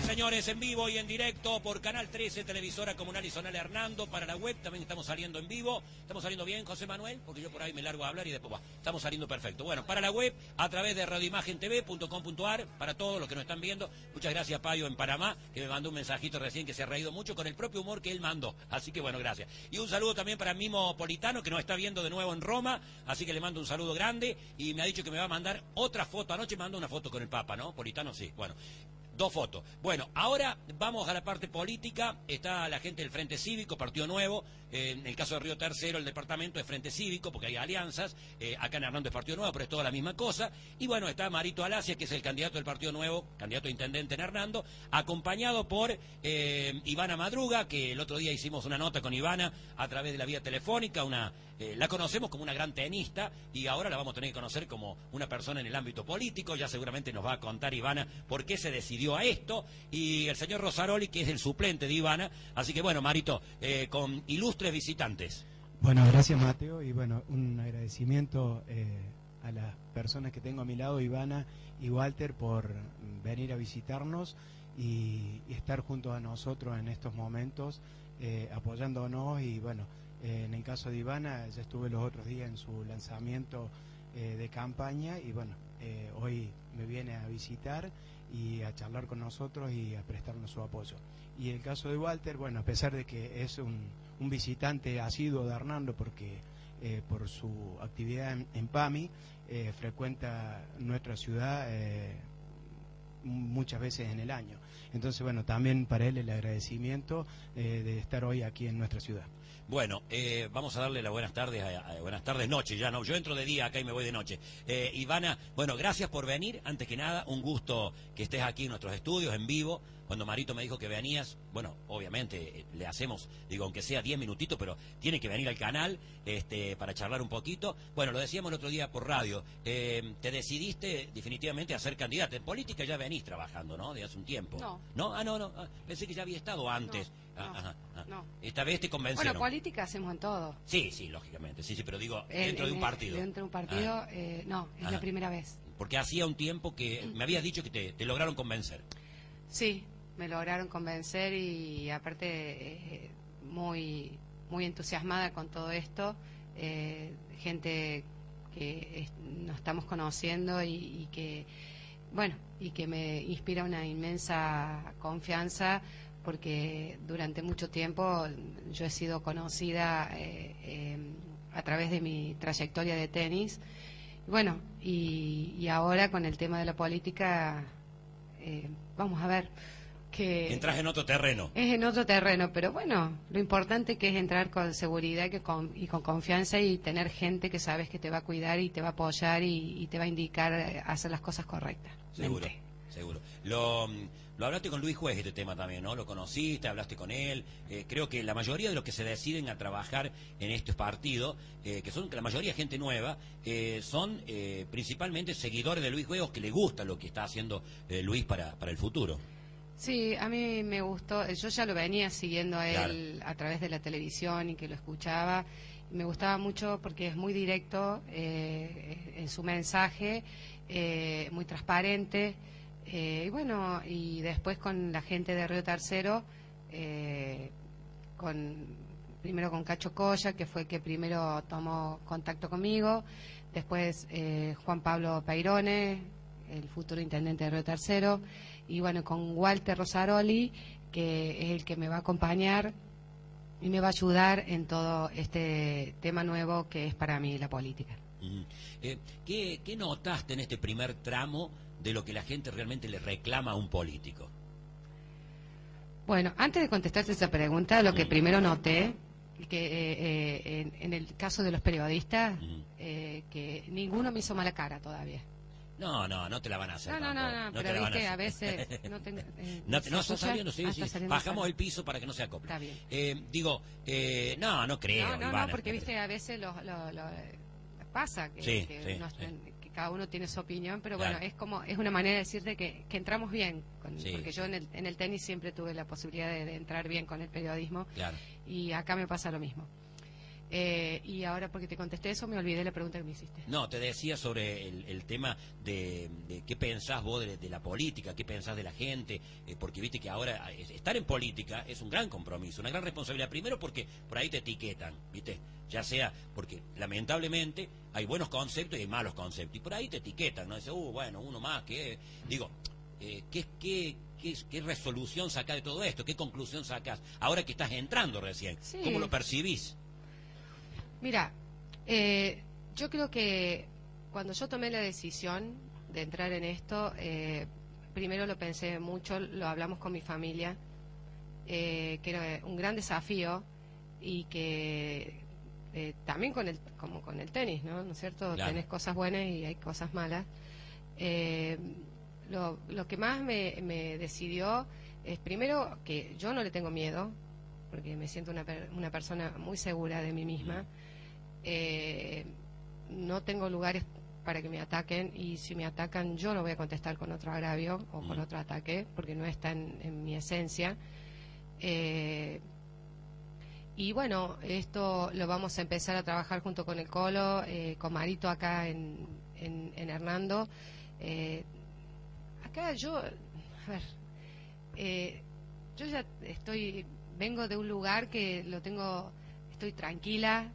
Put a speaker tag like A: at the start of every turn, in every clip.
A: señores, en vivo y en directo por Canal 13, televisora comunal y zonal Hernando. Para la web también estamos saliendo en vivo. ¿Estamos saliendo bien, José Manuel? Porque yo por ahí me largo a hablar y después estamos saliendo perfecto. Bueno, para la web, a través de radioimagentv.com.ar, para todos los que nos están viendo. Muchas gracias, Payo, en Panamá, que me mandó un mensajito recién que se ha reído mucho con el propio humor que él mandó. Así que bueno, gracias. Y un saludo también para Mimo Politano, que nos está viendo de nuevo en Roma. Así que le mando un saludo grande y me ha dicho que me va a mandar otra foto. Anoche me mandó una foto con el Papa, ¿no? Politano, sí. Bueno. 2 fotos. Bueno, ahora vamos a la parte política. Está la gente del Frente Cívico, Partido Nuevo. En el caso de Río Tercero, el departamento es Frente Cívico, porque hay alianzas. Acá en Hernando es Partido Nuevo, pero es toda la misma cosa. Y bueno, está Marito Alasia, que es el candidato del Partido Nuevo, candidato a intendente en Hernando, acompañado por Ivana Madruga, que el otro día hicimos una nota con Ivana a través de la vía telefónica. La conocemos como una gran tenista y ahora la vamos a tener que conocer como una persona en el ámbito político. Ya seguramente nos va a contar Ivana por qué se decidió a esto, y el señor Rosaroli, que es el suplente de Ivana. Así que bueno, Marito, con ilustres visitantes.
B: Bueno, gracias, Mateo, y bueno, un agradecimiento a las personas que tengo a mi lado, Ivana y Walter, por venir a visitarnos y estar junto a nosotros en estos momentos, apoyándonos. Y bueno, en el caso de Ivana, ya estuve los otros días en su lanzamiento de campaña, y bueno, hoy me viene a visitar y a charlar con nosotros y a prestarnos su apoyo. Y el caso de Walter, bueno, a pesar de que es un visitante asiduo de Hernando, porque por su actividad en PAMI, frecuenta nuestra ciudad muchas veces en el año. Entonces, bueno, también para él el agradecimiento de estar hoy aquí en nuestra ciudad.
A: Bueno, vamos a darle las buenas tardes, buenas tardes, noche, ya no, yo entro de día acá y me voy de noche. Ivana, bueno, gracias por venir, antes que nada, un gusto que estés aquí en nuestros estudios, en vivo. Cuando Marito me dijo que venías, bueno, obviamente le hacemos, digo, aunque sea 10 minutitos, pero tiene que venir al canal para charlar un poquito. Bueno, lo decíamos el otro día por radio, te decidiste definitivamente a ser candidata. En política ya venís trabajando, ¿no? De hace un tiempo.
C: No.
A: ¿No? Ah, no, pensé que ya había estado antes.
C: No.
A: Esta vez te convencieron.
C: Bueno, política hacemos en todo.
A: Sí, lógicamente, sí, pero digo, dentro de un partido.
C: Dentro de un partido, no, es la primera vez.
A: Porque hacía un tiempo que me habías dicho que te lograron convencer.
C: Sí, me lograron convencer, y aparte muy entusiasmada con todo esto. Gente que nos estamos conociendo y que, bueno, y que me inspira una inmensa confianza, porque durante mucho tiempo yo he sido conocida a través de mi trayectoria de tenis. Bueno, y ahora con el tema de la política, vamos a ver que...
A: Entras en otro terreno.
C: Es en otro terreno, pero bueno, lo importante que es entrar con seguridad y con confianza, y tener gente que sabes que te va a cuidar y te va a apoyar y te va a indicar a hacer las cosas correctas.
A: Seguro. Lo hablaste con Luis Juez este tema también, ¿no? Lo conociste, hablaste con él. Creo que la mayoría de los que se deciden a trabajar en estos partidos, que son la mayoría gente nueva, son principalmente seguidores de Luis Juez, o que le gusta lo que está haciendo Luis para el futuro.
C: Sí, a mí me gustó. Yo ya lo venía siguiendo a él, claro, a través de la televisión, y que lo escuchaba. Me gustaba mucho porque es muy directo en su mensaje, muy transparente. Y bueno, y después con la gente de Río Tercero, primero con Cacho Colla, que fue el que primero tomó contacto conmigo, después Juan Pablo Peirone, el futuro intendente de Río Tercero, y bueno, con Walter Rosaroli, que es el que me va a acompañar y me va a ayudar en todo este tema nuevo que es para mí la política.
A: ¿Qué notaste en este primer tramo de lo que la gente realmente le reclama a un político?
C: Bueno, antes de contestarte esa pregunta, lo que primero noté, que en el caso de los periodistas, que ninguno me hizo mala cara todavía.
A: No te la van a hacer.
C: No, pero viste, a veces no tengo...
A: no está saliendo, sí. Bajamos el piso para que no se acople.
C: Está bien.
A: No creo,
C: No, porque viste, a veces pasa que cada uno tiene su opinión, pero
A: claro,
C: bueno, es una manera de decirte que entramos bien, porque yo
A: sí.
C: en el tenis siempre tuve la posibilidad de entrar bien con el periodismo,
A: claro,
C: y acá me pasa lo mismo. Y ahora, porque te contesté eso, me olvidé la pregunta que me hiciste.
A: No, te decía sobre el tema de qué pensás vos de la política, qué pensás de la gente, porque viste que ahora estar en política es un gran compromiso, una gran responsabilidad. Primero porque por ahí te etiquetan, viste, ya sea porque lamentablemente hay buenos conceptos y hay malos conceptos, y por ahí te etiquetan, ¿no? Dice, bueno, uno más, que digo, ¿qué resolución sacás de todo esto? ¿Qué conclusión sacás? Ahora que estás entrando recién,
C: Sí.
A: ¿cómo lo percibís?
C: Mira, yo creo que cuando yo tomé la decisión de entrar en esto, primero lo pensé mucho, lo hablamos con mi familia, que era un gran desafío y que también como con el tenis, ¿no es cierto?
A: Claro.
C: Tenés cosas buenas y hay cosas malas. Lo que más me decidió es primero que yo no le tengo miedo, porque me siento una persona muy segura de mí misma. No tengo lugares para que me ataquen, y si me atacan yo no voy a contestar con otro agravio o con otro ataque, porque no está en mi esencia. Y bueno, esto lo vamos a empezar a trabajar junto con el Colo, con Marito acá en Hernando. Acá yo, a ver, yo ya vengo de un lugar que estoy tranquila,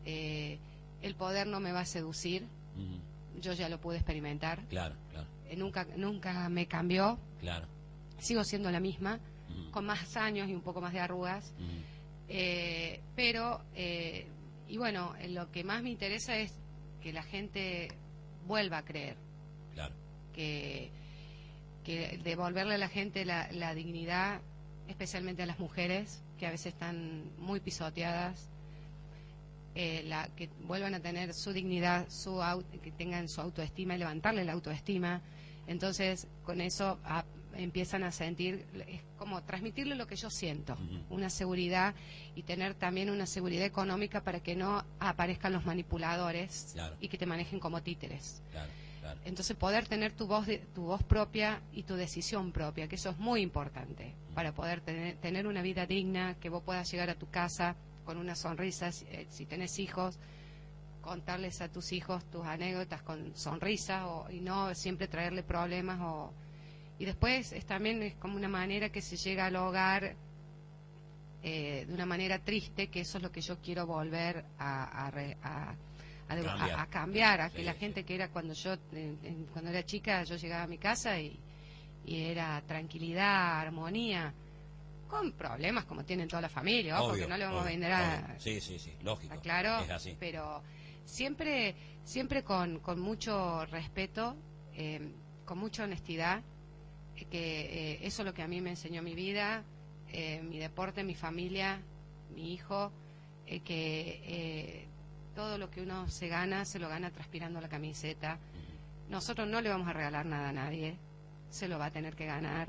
C: el poder no me va a seducir, yo ya lo pude experimentar.
A: Claro, claro.
C: Nunca me cambió,
A: Claro.
C: sigo siendo la misma, con más años y un poco más de arrugas, pero, y bueno, lo que más me interesa es que la gente vuelva a creer,
A: Claro.
C: que devolverle a la gente la dignidad, especialmente a las mujeres, que a veces están muy pisoteadas, que vuelvan a tener su dignidad, que tengan su autoestima y levantarle la autoestima. Entonces, con eso empiezan a sentir, es como transmitirle lo que yo siento, una seguridad, y tener también una seguridad económica para que no aparezcan los manipuladores.
A: Claro.
C: Y que te manejen como títeres.
A: Claro, claro.
C: Entonces, poder tener tu voz propia y tu decisión propia, que eso es muy importante para poder tener una vida digna, que vos puedas llegar a tu casa con una sonrisa, si tenés hijos, contarles a tus hijos tus anécdotas con sonrisa, y no siempre traerle problemas. Y después también es como una manera que se llega al hogar de una manera triste, que eso es lo que yo quiero volver a cambiar, a que la gente que era cuando era chica, yo llegaba a mi casa y era tranquilidad, armonía, con problemas como tienen toda la familia, porque no le vamos a vender a...
A: Sí, lógico.
C: ¿Está claro?
A: Es así.
C: Pero siempre con mucho respeto, con mucha honestidad, que eso es lo que a mí me enseñó mi vida, mi deporte, mi familia, mi hijo, que todo lo que uno se lo gana transpirando la camiseta. Nosotros no le vamos a regalar nada a nadie, se lo va a tener que ganar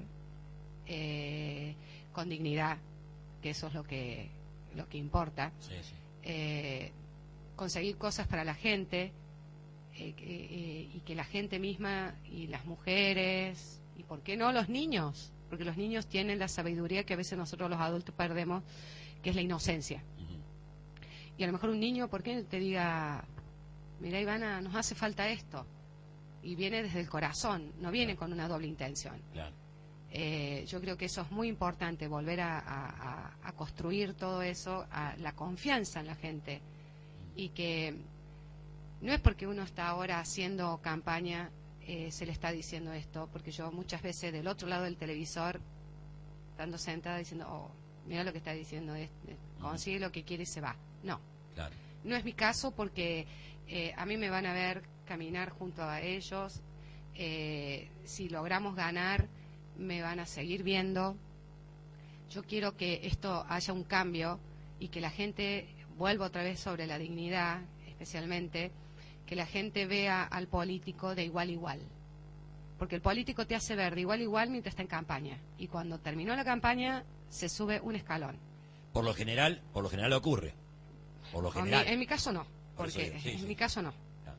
C: con dignidad, que eso es lo que importa. Conseguir cosas para la gente, y que la gente misma y las mujeres, y por qué no los niños, porque los niños tienen la sabiduría que a veces nosotros los adultos perdemos, que es la inocencia. Y a lo mejor un niño, ¿por qué te diga, mira, Ivana, nos hace falta esto? Y viene desde el corazón, no viene con una doble intención.
A: Claro.
C: Yo creo que eso es muy importante, volver a construir todo eso, la confianza en la gente, y que no es porque uno está ahora haciendo campaña, se le está diciendo esto, porque yo muchas veces del otro lado del televisor, estando sentada diciendo, mira lo que está diciendo, consigue lo que quiere y se va. No,
A: claro.
C: No es mi caso, porque a mí me van a ver caminar junto a ellos, si logramos ganar me van a seguir viendo. Yo quiero que esto haya un cambio y que la gente vuelva otra vez sobre la dignidad, especialmente que la gente vea al político de igual a igual, porque el político te hace ver de igual a igual mientras está en campaña, y cuando terminó la campaña se sube un escalón.
A: Por lo general ocurre. Por lo general.
C: En mi caso no, porque
A: Sí.
C: en mi caso no.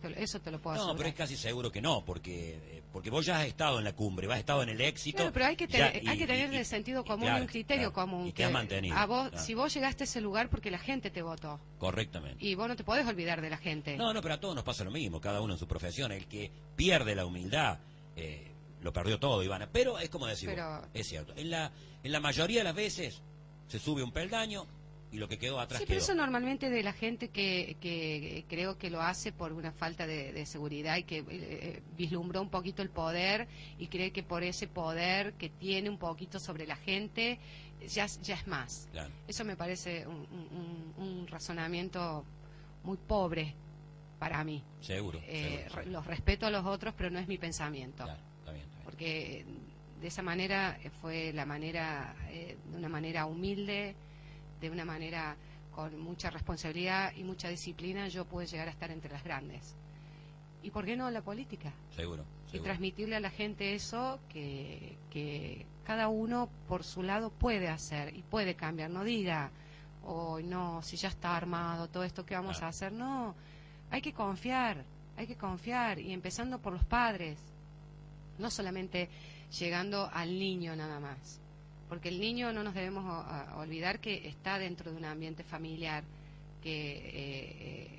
C: eso te lo puedo
A: No,
C: asegurar.
A: pero es casi seguro que no, porque vos ya has estado en la cumbre, has estado en el éxito.
C: Claro, pero hay que tener el sentido común y un criterio común.
A: Y te has mantenido.
C: A vos, si vos llegaste a ese lugar porque la gente te votó.
A: Correctamente.
C: Y vos no te podés olvidar de la gente.
A: No, pero a todos nos pasa lo mismo, cada uno en su profesión. El que pierde la humildad, lo perdió todo, Ivana. Pero es como decir, es cierto. En la mayoría de las veces se sube un peldaño y lo que quedó atrás
C: sí,
A: quedó.
C: pero eso normalmente de la gente que creo que lo hace por una falta de seguridad y que vislumbró un poquito el poder y cree que por ese poder que tiene un poquito sobre la gente ya es más.
A: Claro.
C: Eso me parece un razonamiento muy pobre para mí.
A: Seguro.
C: Los respeto a los otros, pero no es mi pensamiento.
A: Claro, está bien.
C: Porque de esa manera fue la manera, de una manera humilde, de una manera con mucha responsabilidad y mucha disciplina, yo pude llegar a estar entre las grandes. ¿Y por qué no la política?
A: Seguro.
C: Y transmitirle a la gente eso que cada uno por su lado puede hacer y puede cambiar. No diga, no, si ya está armado todo esto, ¿qué vamos a hacer? No, hay que confiar y empezando por los padres, no solamente llegando al niño nada más. Porque el niño no nos debemos olvidar que está dentro de un ambiente familiar que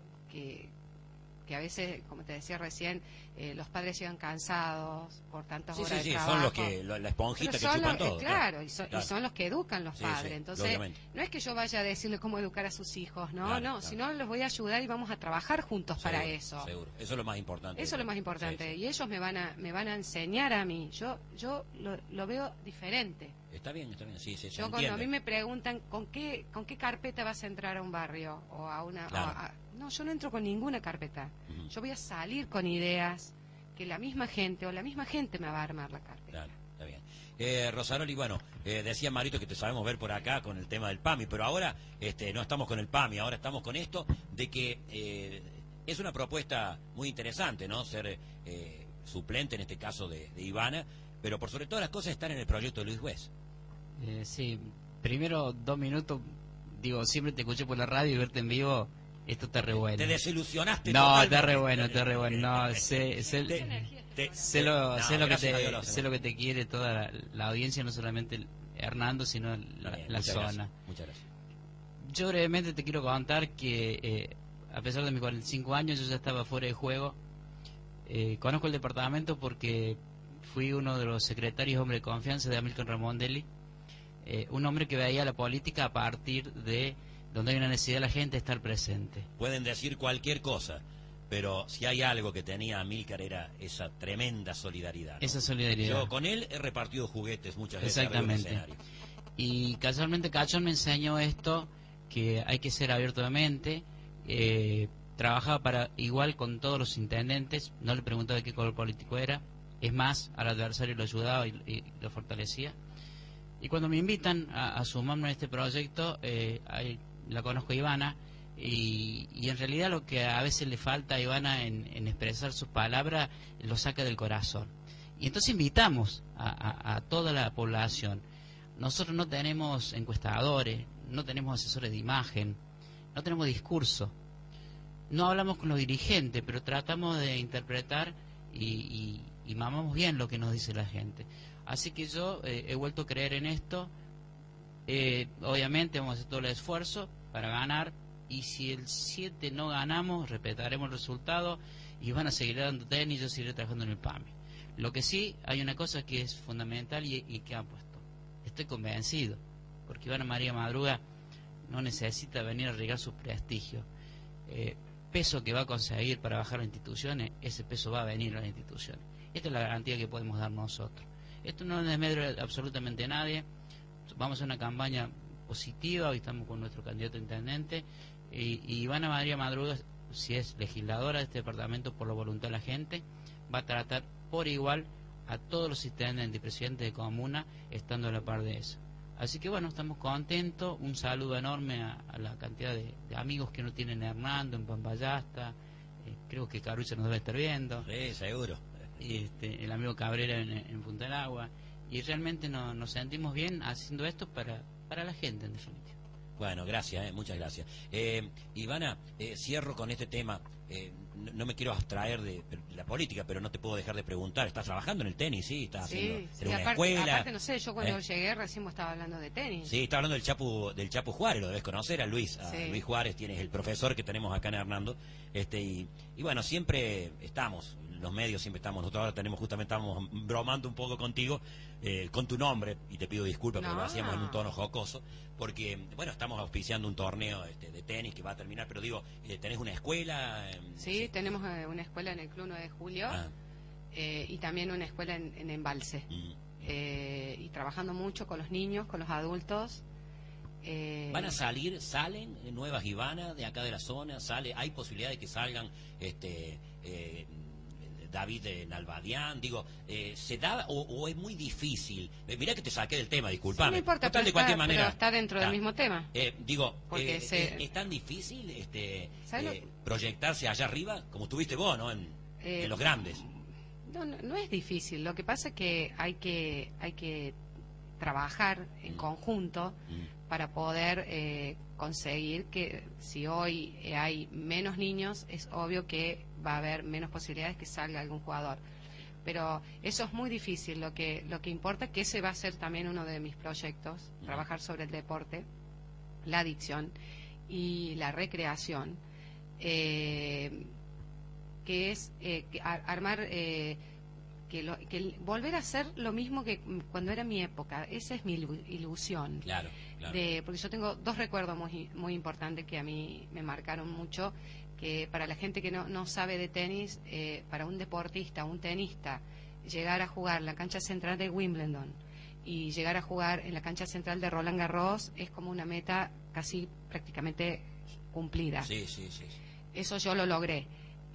C: a veces, como te decía recién, los padres llegan cansados por tantas horas de trabajo.
A: Son los que, la esponjita que chupan todo.
C: Claro, y son los que educan los padres. Entonces,
A: lógicamente.
C: No es que yo vaya a decirle cómo educar a sus hijos, sino los voy a ayudar y vamos a trabajar juntos para eso.
A: Seguro, eso es lo más importante.
C: Eso es lo más importante, y ellos me van a enseñar a mí. Yo lo veo diferente.
A: Está bien, sí,
C: yo cuando a mí me preguntan ¿con qué carpeta vas a entrar a un barrio o a una... no, yo no entro con ninguna carpeta. Yo voy a salir con ideas que la misma gente me va a armar la carpeta.
A: Claro, está bien. Rosaroli, bueno, decía Marito que te sabemos ver por acá con el tema del PAMI, pero ahora no estamos con el PAMI, ahora estamos con esto de que es una propuesta muy interesante, ¿no? Ser suplente, en este caso de Ivana, pero por sobre todas las cosas estar en el proyecto de Luis Güez.
D: Sí, primero 2 minutos, digo, siempre te escuché por la radio y verte en vivo, esto está re bueno.
A: ¿Te desilusionaste?
D: No, está re bueno, no, sé lo que te quiere toda la audiencia, no solamente Hernando, sino la zona.
A: Muchas gracias.
D: Yo brevemente te quiero contar que a pesar de mis 45 años, yo ya estaba fuera de juego. Conozco el departamento porque fui uno de los secretarios hombre de confianza de Amílcar Ramondelli, un hombre que veía la política a partir de donde hay una necesidad de la gente de estar presente.
A: Pueden decir cualquier cosa, pero si hay algo que tenía Amílcar era esa tremenda solidaridad, ¿no?
D: Esa solidaridad.
A: Yo con él he repartido juguetes muchas veces.
D: Exactamente. Y casualmente Cachón me enseñó esto, que hay que ser abierto de mente. Trabajaba igual con todos los intendentes, no le preguntaba de qué color político era, es más, al adversario lo ayudaba y lo fortalecía. Y cuando me invitan a sumarme a este proyecto, la conozco a Ivana, y en realidad lo que a veces le falta a Ivana en expresar sus palabras, lo saca del corazón. Y entonces invitamos a toda la población. Nosotros no tenemos encuestadores, no tenemos asesores de imagen, no tenemos discurso. No hablamos con los dirigentes, pero tratamos de interpretar y mamamos bien lo que nos dice la gente. Así que yo he vuelto a creer en esto. Obviamente vamos a hacer todo el esfuerzo para ganar, y si el 7 no ganamos, respetaremos el resultado y van a seguir dando tenis y yo seguiré trabajando en el PAMI. Lo que sí, hay una cosa que es fundamental y que han puesto. Estoy convencido, porque Ivana María Madruga no necesita venir a arriesgar su prestigio. Peso que va a conseguir para bajar las instituciones, ese peso va a venir a las instituciones. Esta es la garantía que podemos dar nosotros. Esto no desmedra absolutamente a nadie. Vamos a una campaña positiva, hoy estamos con nuestro candidato a intendente, y Ivana María Madruga, si es legisladora de este departamento por la voluntad de la gente, va a tratar por igual a todos los intendentes y presidentes de comuna, estando a la par de eso. Así que bueno, estamos contentos. Un saludo enorme a la cantidad de amigos que no tienen Hernando en Pampayasta, creo que Carucha nos debe estar viendo.
A: Sí, seguro.
D: Y el amigo Cabrera en Punta del Agua, y realmente nos sentimos bien haciendo esto para la gente, en definitiva.
A: Bueno, gracias, muchas gracias. Ivana, cierro con este tema. No me quiero abstraer de la política, pero no te puedo dejar de preguntar. ¿Estás trabajando en el tenis? Sí, estás haciendo en una escuela.
C: Aparte, no sé, yo cuando llegué recién estaba hablando de tenis.
A: Sí, está hablando del Chapu Juárez, lo debes conocer, a Luis.
C: Sí.
A: Luis Juárez, tienes el profesor que tenemos acá en Hernando. Y bueno, siempre estamos, los medios siempre estamos. Nosotros ahora estamos bromando un poco contigo, con tu nombre, y te pido disculpas porque lo hacíamos en un tono jocoso, porque, bueno, estamos auspiciando un torneo de tenis que va a terminar, pero digo, ¿tenés una escuela?
C: Sí, tenemos una escuela en el Club 9 de Julio, y también una escuela en Embalse. Y trabajando mucho con los niños, con los adultos.
A: ¿Van a salen nuevas Ivana de acá de la zona? ¿Hay posibilidad de que salgan David Nalbadián? Digo, ¿se da o es muy difícil? Mirá que te saqué del tema, disculpame.
C: Sí, no importa,
A: de cualquier manera,
C: pero está dentro del mismo tema.
A: Porque ¿es tan difícil proyectarse allá arriba como estuviste vos, ¿no? En los grandes.
C: No es difícil. Lo que pasa es que hay que trabajar en conjunto para poder conseguir que si hoy hay menos niños, es obvio que va a haber menos posibilidades que salga algún jugador. Pero eso es muy difícil. Lo que importa es que ese va a ser también uno de mis proyectos, trabajar sobre el deporte, la adicción y la recreación, que es armar... que volver a hacer lo mismo que cuando era mi época. Esa es mi ilusión.
A: Claro.
C: Porque yo tengo dos recuerdos muy importantes que a mí me marcaron mucho, que para la gente que no sabe de tenis, para un deportista, un tenista, llegar a jugar en la cancha central de Wimbledon y llegar a jugar en la cancha central de Roland Garros es como una meta casi prácticamente cumplida.
A: Sí.
C: Eso yo lo logré.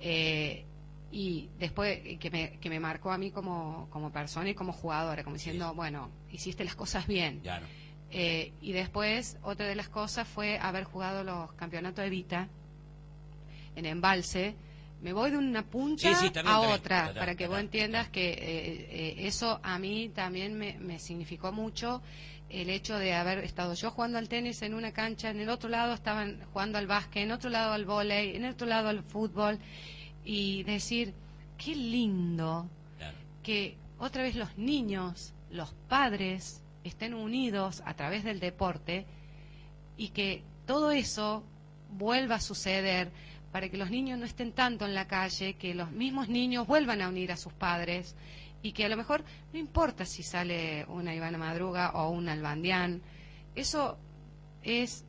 C: Y después que me marcó a mí como persona y como jugadora, como diciendo, bueno, hiciste las cosas bien.
A: Claro.
C: Y después, otra de las cosas fue haber jugado los campeonatos de Vita en Embalse. Me voy de una punta a otra, para que vos entiendas que eso a mí también me significó mucho, el hecho de haber estado yo jugando al tenis en una cancha, en el otro lado estaban jugando al básquet, en otro lado al vóley, en el otro lado al fútbol, y decir, qué lindo que otra vez los niños, los padres estén unidos a través del deporte y que todo eso vuelva a suceder para que los niños no estén tanto en la calle, que los mismos niños vuelvan a unir a sus padres y que a lo mejor no importa si sale una Ivana Madruga o un Nalbadián, eso es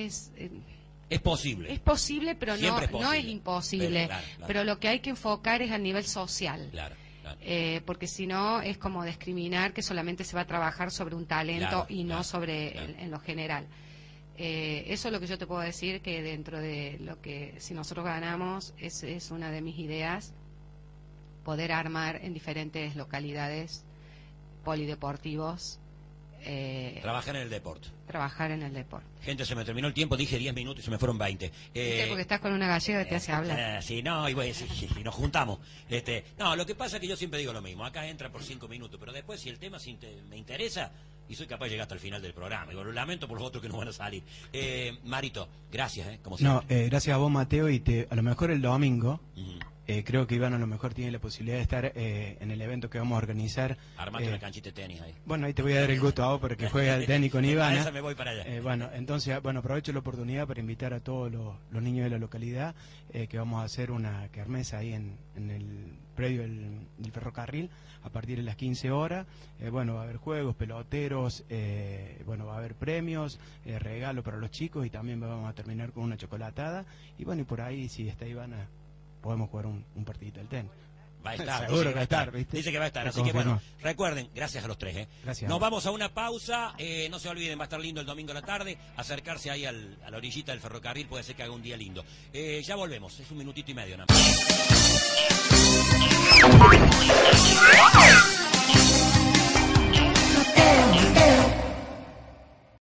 A: posible.
C: Es posible, pero
A: no
C: es imposible.
A: Claro.
C: Pero lo que hay que enfocar es a nivel social.
A: Claro.
C: Porque si no es como discriminar que solamente se va a trabajar sobre un talento y no sobre en lo general. Eso es lo que yo te puedo decir, que dentro de lo que si nosotros ganamos es una de mis ideas, poder armar en diferentes localidades polideportivos.
A: Trabajar en el deporte.
C: Gente,
A: se me terminó el tiempo, dije 10 minutos y se me fueron 20.
C: Porque estás con una gallega que te hace hablar.
A: Sí, no, y nos juntamos. No, lo que pasa es que yo siempre digo lo mismo. Acá entra por 5 minutos, pero después si el tema me interesa, y soy capaz de llegar hasta el final del programa. Lo lamento por los otros que no van a salir. Marito, gracias, como siempre.
B: Gracias a vos, Mateo, y a lo mejor el domingo... creo que Iván a lo mejor tiene la posibilidad de estar en el evento que vamos a organizar.
A: Armate una canchita de tenis ahí.
B: Bueno, ahí te voy a dar el gusto a vos para que juegues al tenis con Iván.
A: A esa me voy para allá.
B: Entonces, aprovecho la oportunidad para invitar a todos los niños de la localidad, que vamos a hacer una kermés ahí en el predio del ferrocarril a partir de las 15 horas. Va a haber juegos, peloteros, va a haber premios, regalos para los chicos, y también vamos a terminar con una chocolatada. Y por ahí, si está Iván, podemos jugar un partidito del tenis.
A: Va a estar.
B: Seguro que va a estar, ¿viste?
A: Dice que va a estar. Así que recuerden, gracias a los tres.
B: Gracias.
A: Nos vamos a una pausa. No se olviden, va a estar lindo el domingo a la tarde. Acercarse ahí a la orillita del ferrocarril, puede ser que haga un día lindo. Ya volvemos, es 1 minutito y medio nada más.